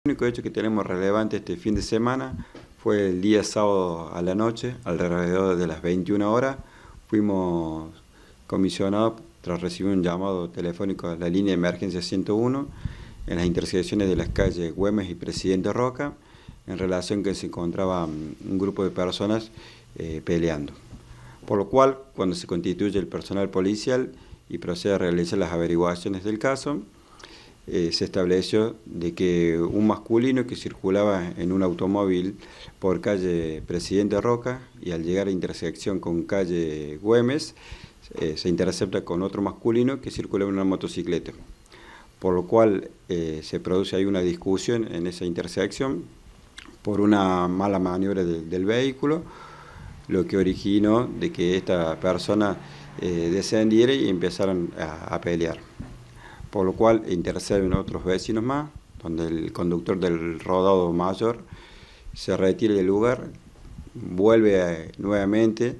El único hecho que tenemos relevante este fin de semana fue el día sábado a la noche, alrededor de las 21 horas. Fuimos comisionados tras recibir un llamado telefónico a la línea de emergencia 101 en las intersecciones de las calles Güemes y Presidente Roca, en relación que se encontraba un grupo de personas peleando. Por lo cual, cuando se constituye el personal policial y procede a realizar las averiguaciones del caso, se estableció de que un masculino que circulaba en un automóvil por calle Presidente Roca y al llegar a intersección con calle Güemes se intercepta con otro masculino que circulaba en una motocicleta, por lo cual se produce ahí una discusión en esa intersección por una mala maniobra del vehículo, lo que originó de que esta persona descendiera y empezaron a pelear. Por lo cual interceden otros vecinos más, donde el conductor del rodado mayor se retira del lugar, vuelve nuevamente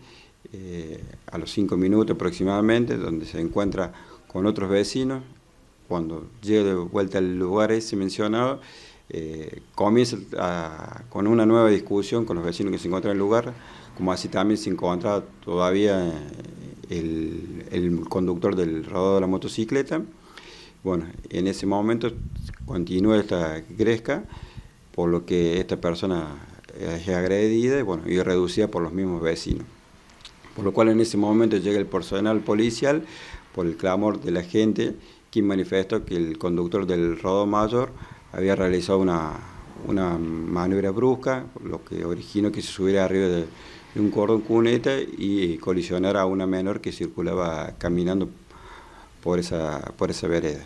a los 5 minutos aproximadamente, donde se encuentra con otros vecinos. Cuando llega de vuelta al lugar ese mencionado, comienza con una nueva discusión con los vecinos que se encuentran en el lugar, como así también se encontraba todavía el conductor del rodado de la motocicleta. Bueno, en ese momento continúa esta gresca, por lo que esta persona es agredida y reducida por los mismos vecinos. Por lo cual en ese momento llega el personal policial por el clamor de la gente, quien manifestó que el conductor del rodado mayor había realizado una maniobra brusca, lo que originó que se subiera arriba de un cordón cuneta y colisionara a una menor que circulaba caminando por esa vereda.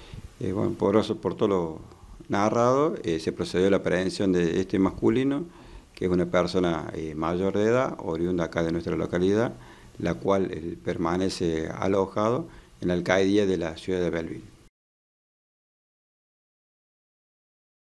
Por todo lo narrado, se procedió a la aprehensión de este masculino, que es una persona mayor de edad, oriunda acá de nuestra localidad, la cual permanece alojado en la alcaldía de la ciudad de Belleville.